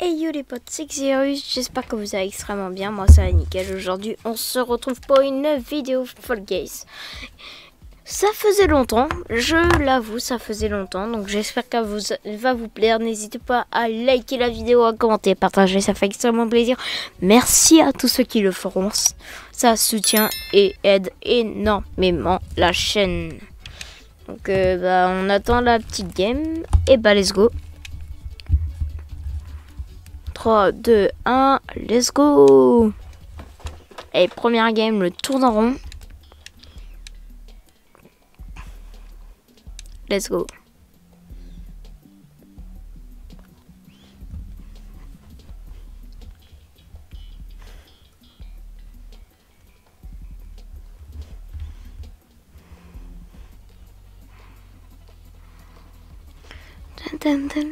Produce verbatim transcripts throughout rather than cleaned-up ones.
Hey yo les potes, c'est Xerus, j'espère que vous allez extrêmement bien, moi ça va nickel. Aujourd'hui on se retrouve pour une vidéo Fall Guys. Ça faisait longtemps, je l'avoue, ça faisait longtemps, donc j'espère qu'elle vous, va vous plaire. N'hésitez pas à liker la vidéo, à commenter, partager, ça fait extrêmement plaisir. Merci à tous ceux qui le feront, ça soutient et aide énormément la chaîne. Donc euh, bah, on attend la petite game, et bah let's go. trois, deux, un, let's go. Et première game, le tour en rond. Let's go. Dun, dun, dun.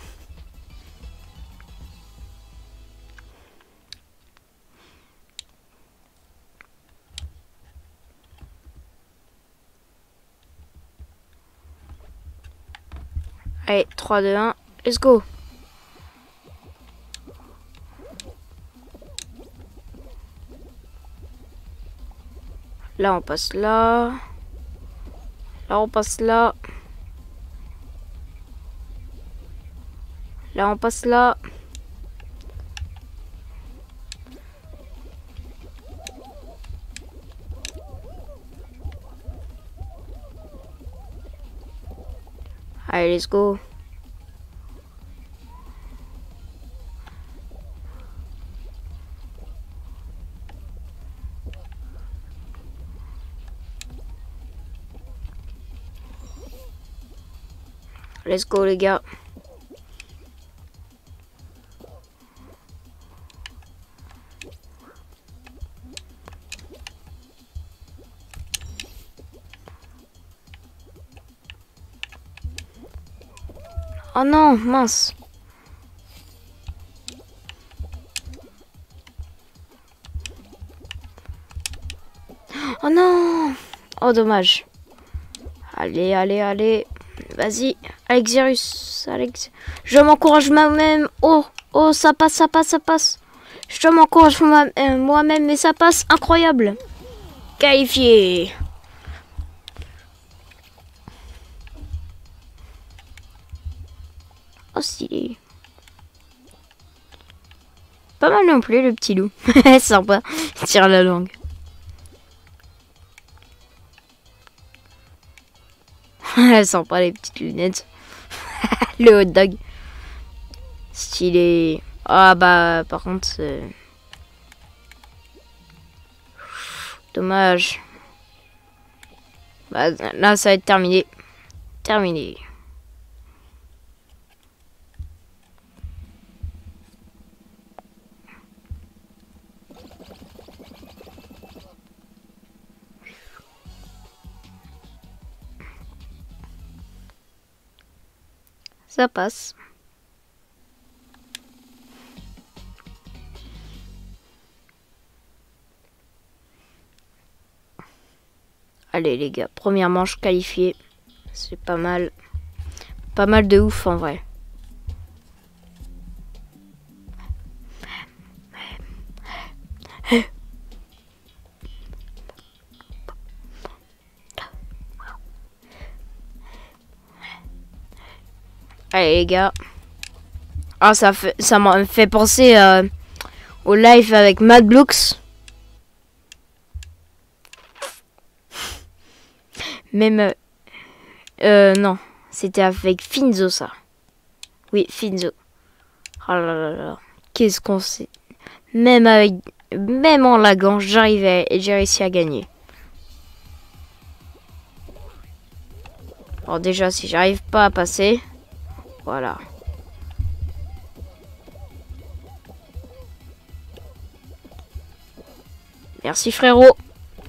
Allez, trois, deux, un, let's go. Là, on passe là. Là, on passe là. Là, on passe là. Allez, let's go. Let's go les gars. Oh non, mince. Oh non. Oh dommage. Allez, allez, allez. Vas-y, Alexirus, Alex. Je m'encourage moi-même. Oh, oh, ça passe, ça passe, ça passe. Je m'encourage moi-même, moi mais ça passe. Incroyable. Qualifié. Oh, stylé. Pas mal non plus, le petit loup. Sympa. Il tire la langue. Sympa les petites lunettes. Le hot dog. Stylé. Ah bah par contre c'est... Dommage. Bah là ça va être terminé. Terminé. Ça passe. Allez les gars, première manche qualifiée. C'est pas mal. Pas mal de ouf en vrai. Allez les gars. Ah ça fait ça m'a fait penser euh, au live avec Madblocks. Même euh, euh, non, c'était avec Finzo ça. Oui, Finzo. Oh là là là. Qu'est-ce qu'on sait. Même avec même en laguant, j'arrivais et j'ai réussi à gagner. Alors déjà si j'arrive pas à passer, voilà. Merci frérot.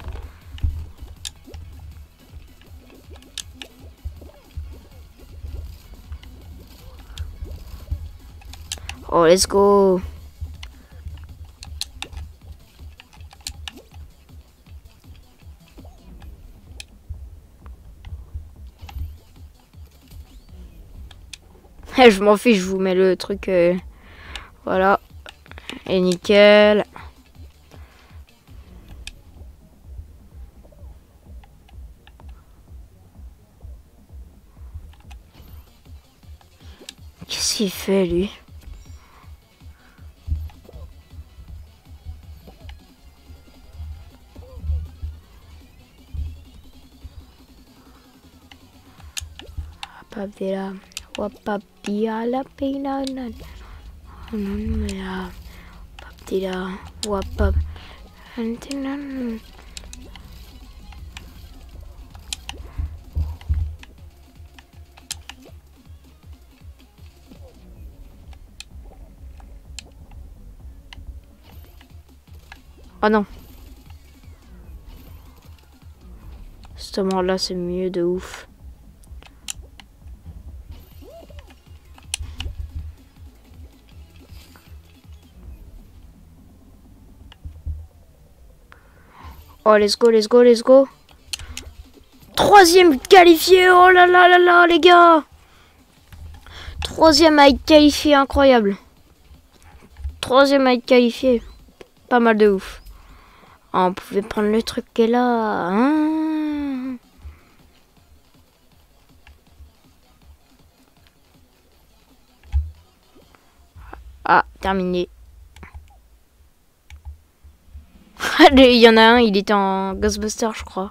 Oh, let's go. Je m'en fiche, je vous mets le truc. Euh... Voilà. Et nickel. Qu'est-ce qu'il fait lui? Wapapdira, wapapia la pina na, wapapdira, wapap, antinan. Oh non. Ce moment-là, c'est mieux de ouf. Oh, let's go, let's go, let's go. Troisième qualifié. Oh là là là là, les gars. Troisième à être qualifié, incroyable. Troisième à être qualifié. Pas mal de ouf. Oh, on pouvait prendre le truc qui est là. Hein. Ah, terminé. Il y en a un, il était en Ghostbuster, je crois.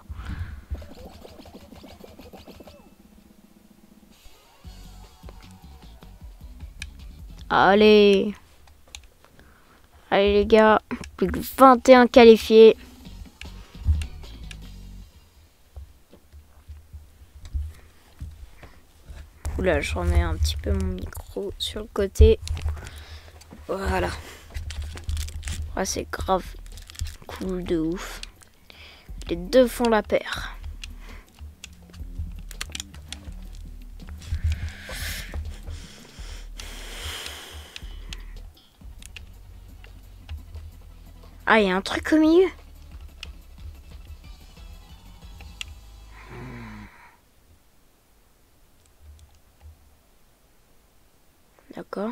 Allez. Allez les gars, plus que vingt et un qualifiés. Oula, je remets un petit peu mon micro sur le côté. Voilà. Ouais, c'est grave cool de ouf. Les deux font la paire. Ah, il y a un truc au milieu. D'accord.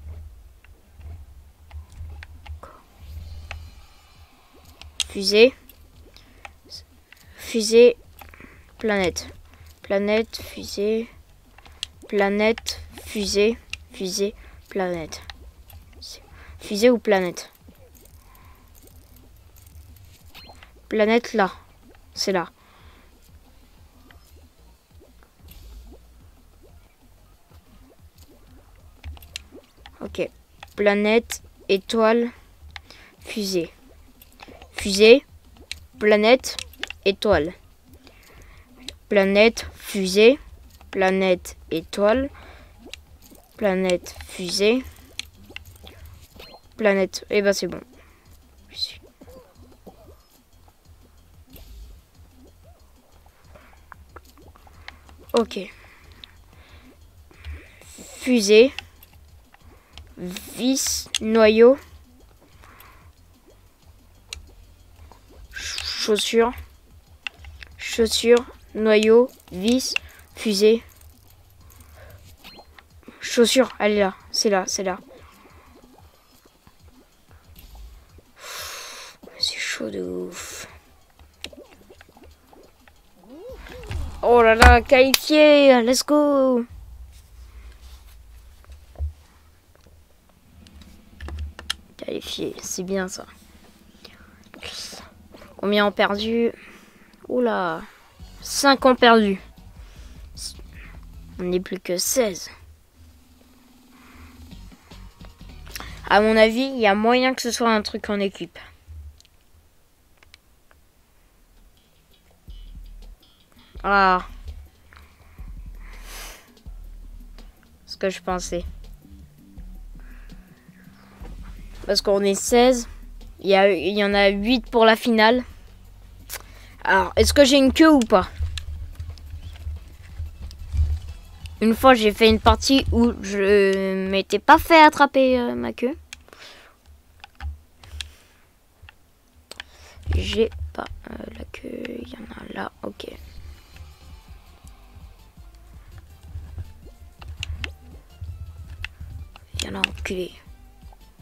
Fusée. Fusée. Planète. Planète, fusée. Planète, fusée. Fusée, planète. Fusée ou planète? Planète là. C'est là. Ok. Planète, étoile, fusée. Fusée, planète, étoile. Planète, fusée, planète, étoile. Planète, fusée. Planète. Et eh ben c'est bon. Ok. Fusée. Vis, noyau. Chaussure. Chaussure, noyau, vis, fusée. Chaussure, elle est là. C'est là, c'est là. C'est chaud de ouf. Oh là là, qualifié, let's go. Qualifié, c'est bien ça. Combien ont perdu? Oula, cinq ont perdu. On n'est plus que seize. À mon avis, il y a moyen que ce soit un truc en équipe. Ah. Ce que je pensais. Parce qu'on est seize. Il y, a, il y en a huit pour la finale. Alors, est-ce que j'ai une queue ou pas? Une fois, j'ai fait une partie où je m'étais pas fait attraper euh, ma queue. J'ai pas euh, la queue. Il y en a là. Ok. Il y en a enculé.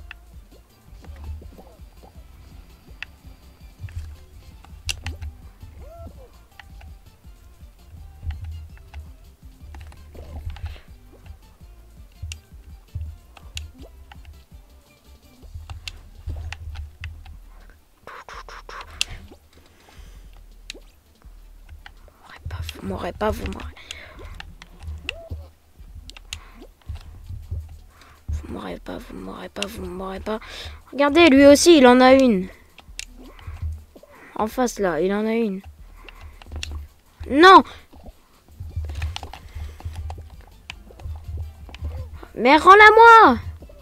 mourrez pas, vous mourrez. Vous mourrez pas, vous mourrez pas, vous mourrez pas. Regardez, lui aussi, il en a une. En face, là, il en a une. Non! Mais rends-la moi!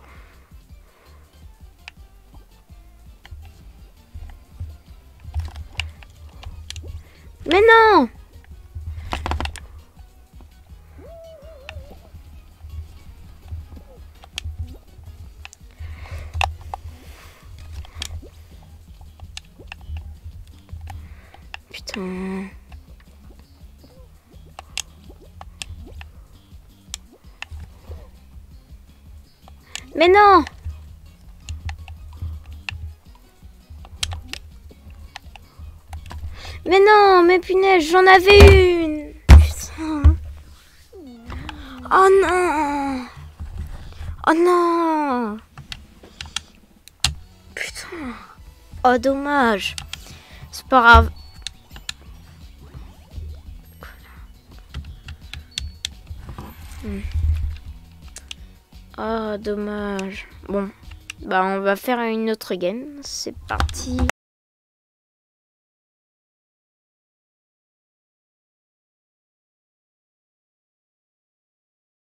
Mais non! Putain. Mais non! Mais non, mais punaise, j'en avais une! Putain! Oh non! Oh non! Putain! Oh dommage! C'est pas grave. Hmm. Oh dommage. Bon, bah on va faire une autre game. C'est parti.